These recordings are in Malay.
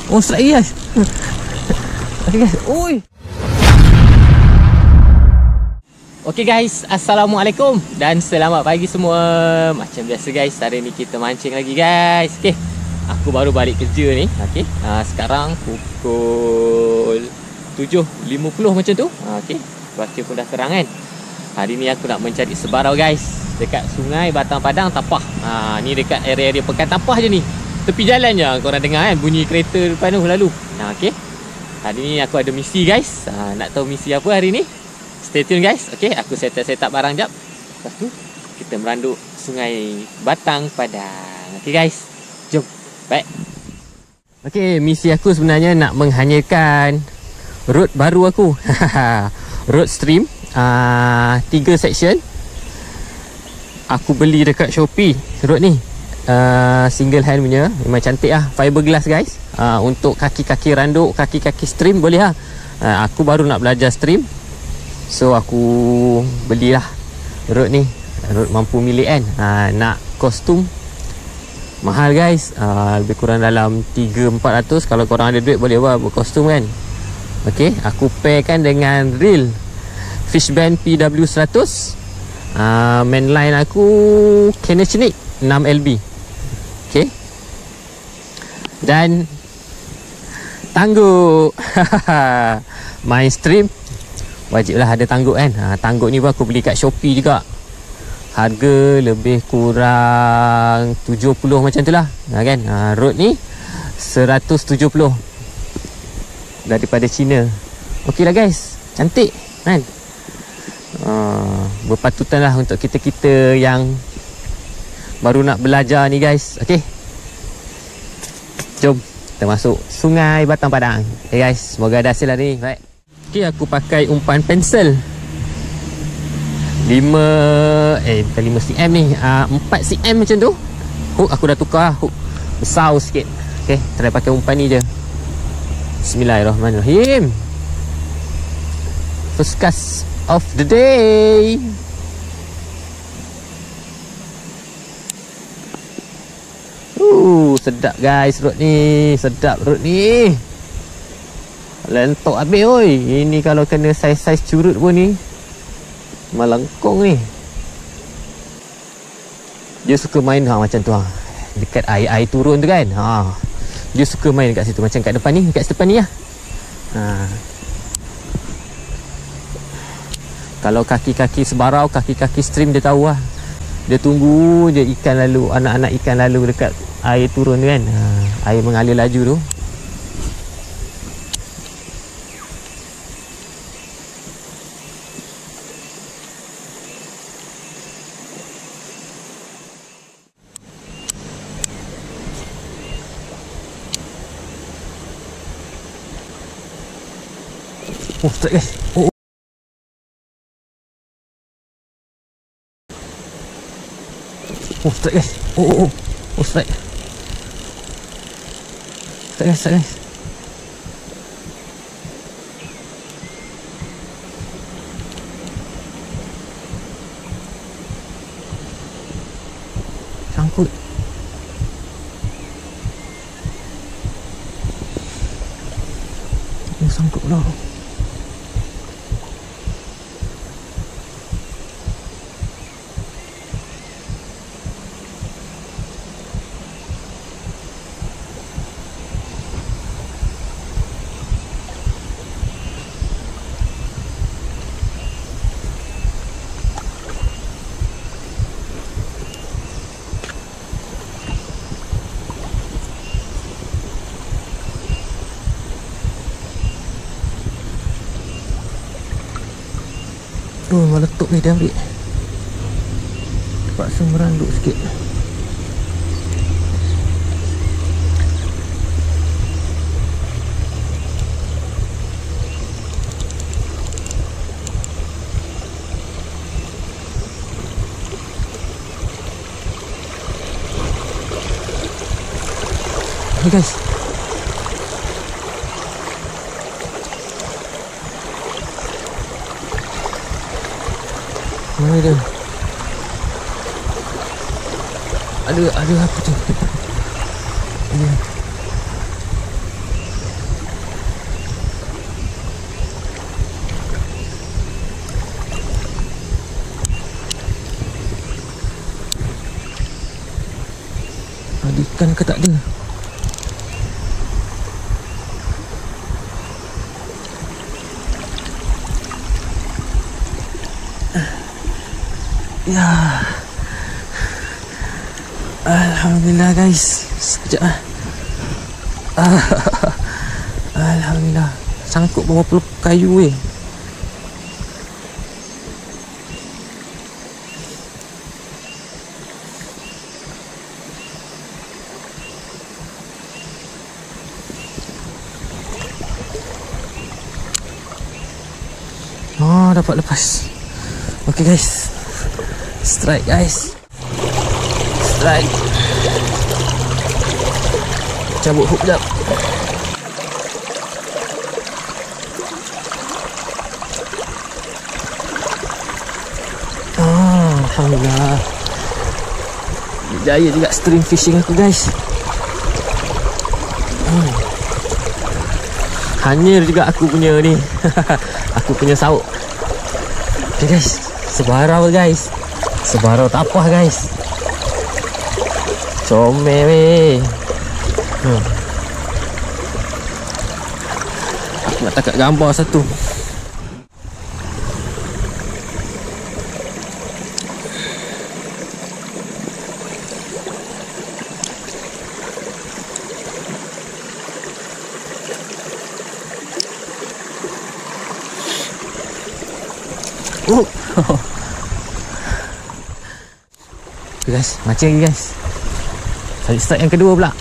Oh, strike guys. Okay guys. Oi. Okay guys, Assalamualaikum dan selamat pagi semua. Macam biasa guys, hari ni kita mancing lagi guys. Okay, aku baru balik kerja ni. Okay, sekarang pukul 7.50 macam tu. Okay, cuaca pun dah terang kan. Hari ni aku nak mencari sebarau guys, dekat sungai Batang Padang Tapah. Ni dekat area-area Pekan Tapah je ni. Tepi jalan je korang dengar kan bunyi kereta depan tu lalu. Okay, hari ni aku ada misi guys. Nak tahu misi apa hari ni? Stay tune guys. Okay, aku set up barang jap. Lepas tu kita meranduk sungai Batang Padang. Okay guys, jom. Baik. Okay, misi aku sebenarnya nak menghanyirkan road baru aku. Road stream 3 section. Aku beli dekat Shopee road ni. Single hand punya. Memang cantik lah. Fiberglass guys. Untuk kaki-kaki randuk, kaki-kaki stream boleh lah. Aku baru nak belajar stream, so aku belilah road ni. Road mampu milik kan. Nak kostum mahal guys. Lebih kurang dalam 300-400. Kalau korang ada duit boleh buat kostum kan. Okay, aku pairkan dengan reel Fishband PW100. Mainline aku Kinechnik 6LB. Okay, dan tangguk. Main stream wajiblah ada tangguk kan. Tangguk ni pun aku beli kat Shopee juga. Harga lebih kurang 70 macam tu lah kan. Road ni 170 daripada China. Okey lah guys, cantik kan. Berpatutan lah untuk kita-kita yang baru nak belajar ni guys. Okey, jom kita masuk sungai Batang Padang. Okay guys, semoga ada hasil hari ni. Baik. Okay, aku pakai umpan pensel 5 cm ni, 4 cm macam tu. Hook aku dah tukar hook besar sikit. Okay, try pakai umpan ni je. Bismillahirrahmanirrahim. First cast of the day. Sedap guys road ni. Sedap road ni. Lentok habis oi. Ini kalau kena saiz-saiz curut pun ni melengkung ni. Dia suka main macam tu dekat air turun tu kan. Dia suka main kat situ. Macam kat depan ni, dekat depan ni lah. Kalau kaki-kaki sebarau, kaki-kaki stream dia tahu lah. Dia tunggu je ikan lalu, anak-anak ikan lalu dekat air turun tu kan. Air mengalir laju tu. Oh, strike guys. Oh, strike guys. Oh, strike. Strike guys. Sangkut. Oh, sangkut pula. Malah letup ni dia ambil. Terpaksa meranduk sikit. Hey guys, mana dia? Ada apa tu? Ada ikan ke tak ada? Ya. Alhamdulillah guys. Sekejap lah. Alhamdulillah. Sangkut bawah peluk kayu weh. Oh, dapat lepas. Okay guys. Strike guys. Strike. Cabut hook jap. Alhamdulillah. Berjaya juga stream fishing aku guys. Hanyir juga aku punya ni. Aku punya sauk. Okay guys, sebarau guys. Sebarau tapah guys. Comel weh. Aku nak tangkap gambar satu. Okay guys, mancing lagi guys. Saya strike yang kedua pula.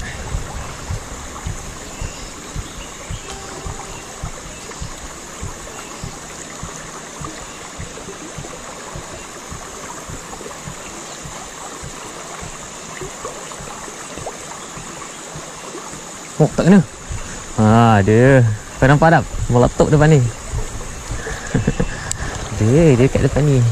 Oh, tak kena. Ada. Kau nampak tak? Meletup depan ni. Dia kat depan ni.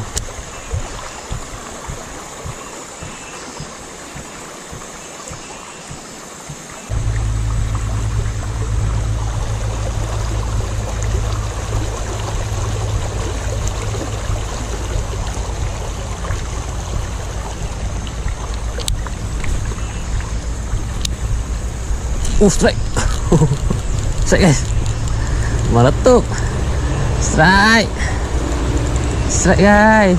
Strike. Strike guys. Meletup. Strike. Strike guys.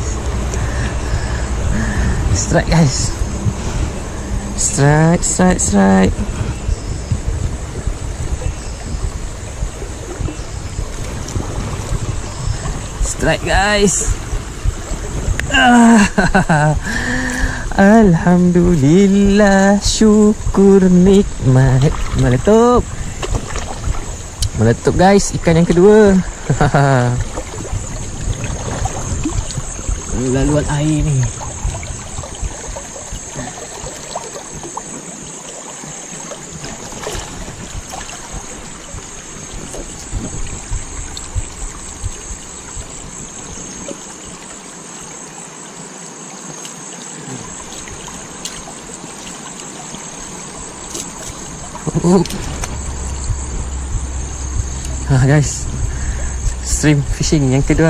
Strike guys. Strike. Strike guys. Alhamdulillah, syukur nikmat. Meletup. Meletup guys, ikan yang kedua. Laluan air ni. Guys, stream fishing yang kedua.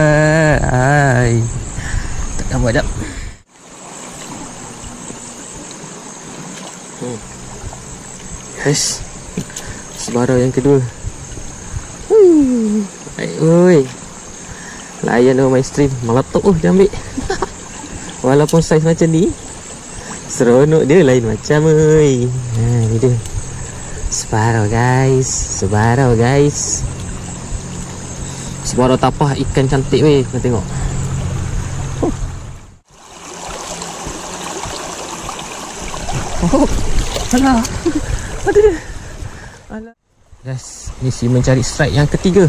Tak gambar dah. Guys, sebarau yang kedua. Oi, layan tu main stream. Meletup dia ambil. Walaupun saiz macam ni, seronok dia lain macam oi. Ni dia. Sebarau guys. Sebarau tapah ikan cantik weh. Kau tengok. Alah. Ada dia. Alah. Guys, misi mencari strike yang ketiga.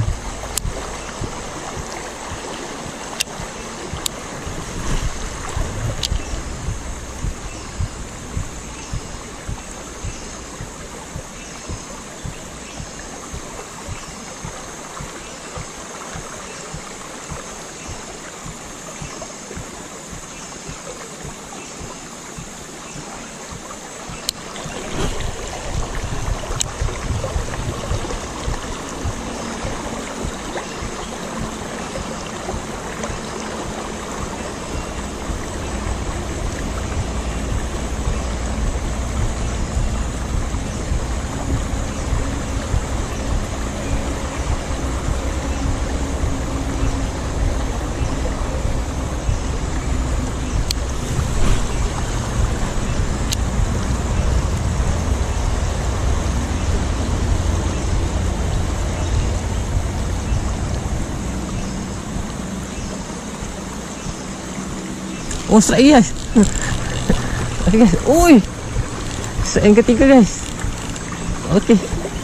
Oh, strike guys. Okay guys. Oi. Strike yang ketiga guys. Okey.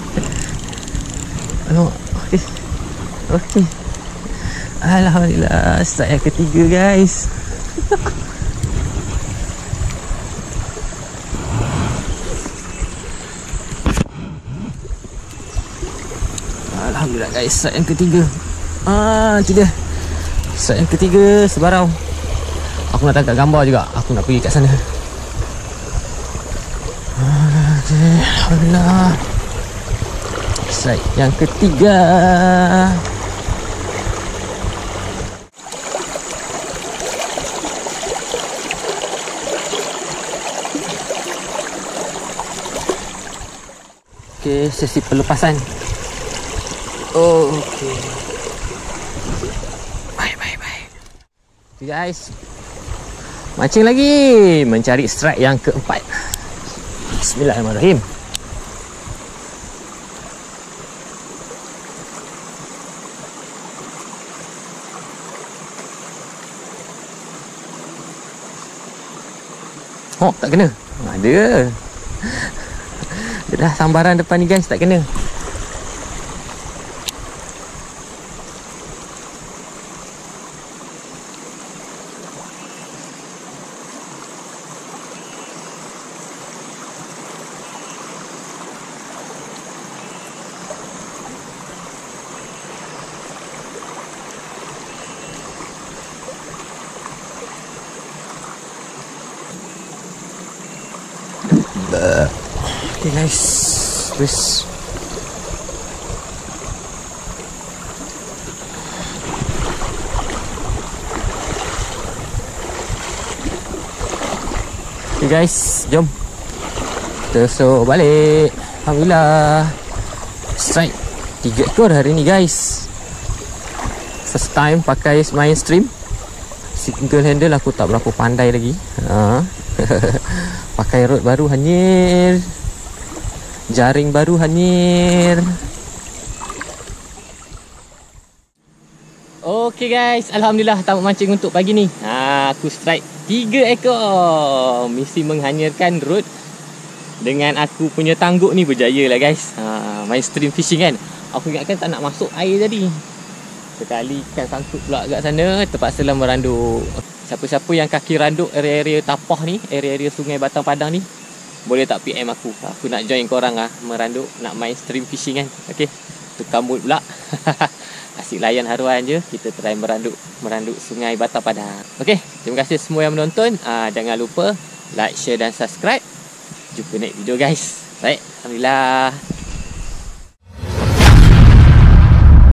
Alamak. Okey. Okey. Alhamdulillah, strike yang ketiga guys. Alhamdulillah guys, strike yang ketiga. Itu dia. Strike yang ketiga sebarau. Aku nak tangkap gambar juga. Aku nak pergi kat sana. Alhamdulillah. Strike yang ketiga. Okey, sesi pelepasan. Okey. Bye. Okay, guys. Mancing lagi. Mencari strike yang keempat. Bismillahirrahmanirrahim. Oh, tak kena. Ada. Dia dah sambaran depan ni guys, tak kena. Okay guys, terus okay guys, jom kita so balik. Alhamdulillah, strike 3 ekor hari ni guys. First time pakai main stream single handle, aku tak berapa pandai lagi. Pakai rod baru hanyir, jaring baru hanyir. Okey guys, alhamdulillah tamat mancing untuk pagi ni. Aku strike 3 ekor. Misi menghanyirkan rod dengan aku punya tangguk ni berjaya lah guys. Main stream fishing kan. Aku ingatkan tak nak masuk air tadi. Sekali ikan sangkut pula kat sana, terpaksalah meranduk. Siapa-siapa yang kaki randuk area-area tapah ni, area-area sungai Batang Padang ni, boleh tak PM aku? Aku nak join korang meranduk, nak main stream fishing kan. Okey, tukar mood pula. Asyik layan haruan je, kita try meranduk sungai Batang Padang. Okey, terima kasih semua yang menonton. Jangan lupa like, share dan subscribe. Jumpa next video guys. Baik, alhamdulillah.